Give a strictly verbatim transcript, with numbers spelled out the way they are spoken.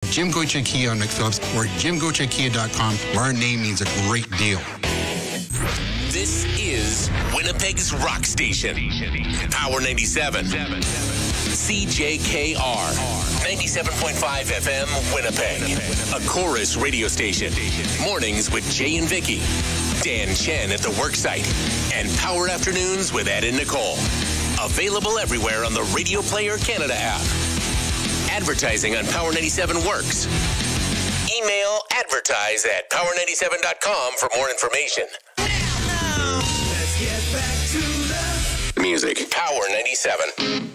Jim Gocha Kia on McPhillips or jim gocha kia dot com, where our name means a great deal. This is Winnipeg's rock station. Power ninety-seven. C J K R. ninety-seven point five F M, Winnipeg. A Chorus radio station. Mornings with Jay and Vicky. Dan Chen at the worksite. And Power Afternoons with Ed and Nicole. Available everywhere on the Radio Player Canada app. Advertising on Power ninety-seven works. Email advertise at power ninety-seven dot com for more information. Now, let's get back to the music. Power ninety-seven.